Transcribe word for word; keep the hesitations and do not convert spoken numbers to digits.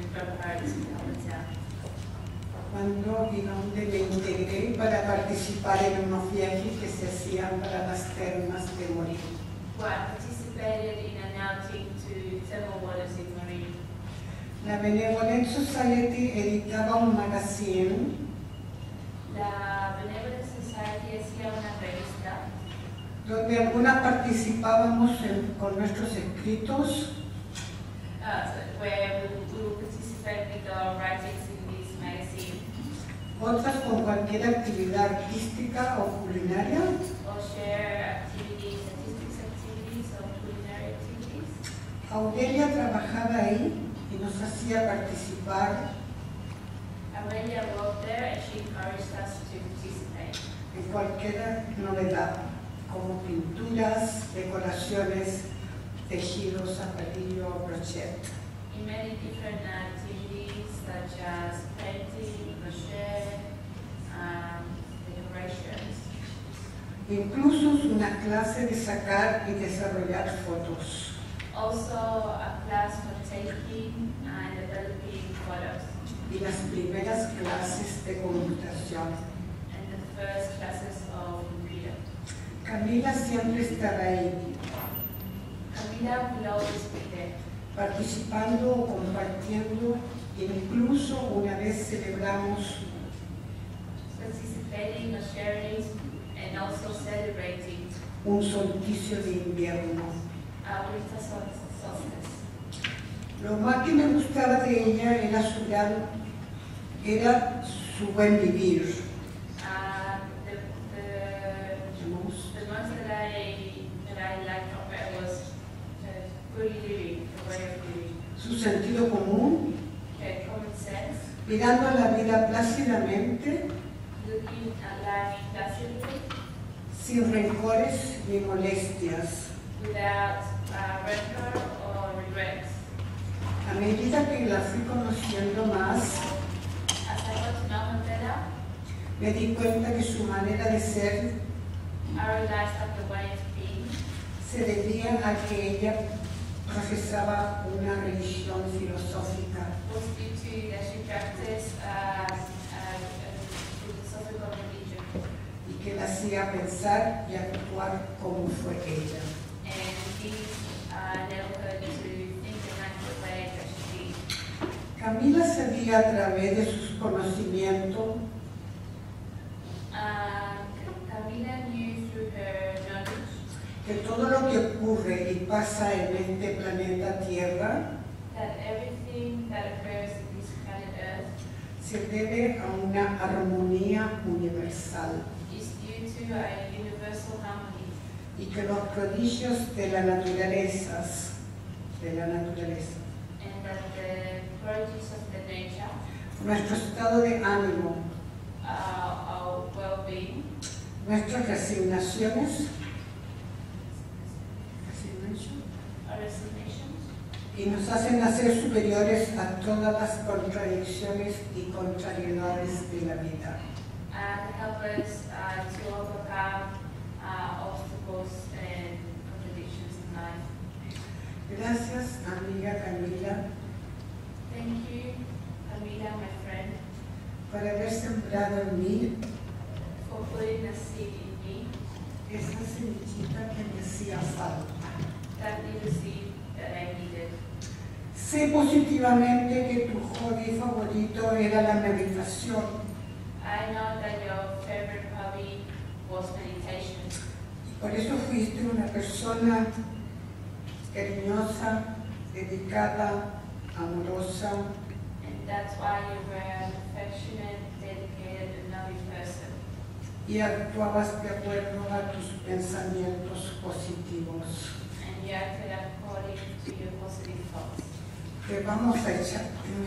grandparents in Allentown. Cuando y donde me integré para participar en unos viajes que se hacían para las termas de Morín. Well, I participated in an outing to thermal waters in Morín. La Benevolent Society editaba un magazine La Benevolent Society hacía una revista donde algunas participábamos en- con nuestros escritos, uh, so where we, we would participate with our writings in this magazine otras con cualquier actividad artística o culinaria. or share activities, statistics activities or culinary activities. Aurelia trabajaba ahí y nos hacía participar Aurelia worked there and she encouraged us to participate en cualquier novedad, como pinturas, decoraciones, tejidos a palillo o crochet. in many different activities such as painting, crochet, um, decorations. Incluso una clase de sacar y desarrollar fotos. Also a class for taking and developing photos Y las primeras clases de computación. and the first classes of computer. Camila siempre estaba ahí, Camila will always be there, participando o compartiendo. Incluso una vez celebramos participating or sharing and also celebrating un solsticio de invierno. our winter sol- solstice. Lo más que me gustaba de ella era su gran, era su buen vivir. Uh, the, the, the most that I, that I liked of her was the good living, the way of living, Su sentido común, her common sense, mirando la vida plácidamente, looking at life placidly, sin rencores ni molestias. without uh, rancor or regrets. A medida que la fui conociendo más, As I got to know her better, me di cuenta que su manera de ser I realized that the way of being se debía a que ella profesaba una religión filosófica was due to that she practiced uh, uh, a philosophical religion, y que la hacía pensar y actuar como fue ella. and this uh, enabled her to think and act the way that she did. Camila sabía a través de sus conocimientos Uh, Camila knew through her knowledge que todo lo que ocurre y pasa en este planeta Tierra that everything that occurs in this planet Earth se debe a una armonía universal is due to a universal harmony, y que los prodigios de la naturaleza, de la naturaleza, and that the produce of the nature, nuestro estado de ánimo, uh, our well-being, nuestras resignaciones, resignación, our resignations, y nos hacen nacer superiores a todas las contradicciones y contrariedades de la vida. and help us uh, to overcome uh, obstacles and contradictions in life. Gracias, amiga Camila, Thank you, Camila, my friend, por haber sembrado en mí for putting a seed in me, esa semillita que me hacía falta. that little seed that I needed. Sé positivamente que tu hobby favorito era la meditación I know that your favorite hobby was meditation, y por eso fuiste una persona cariñosa, dedicada, amorosa, and that's why you were an affectionate, dedicated, and loving person, y actuabas de acuerdo a tus pensamientos positivos. and you acted according to your positive thoughts. Te vamos a echar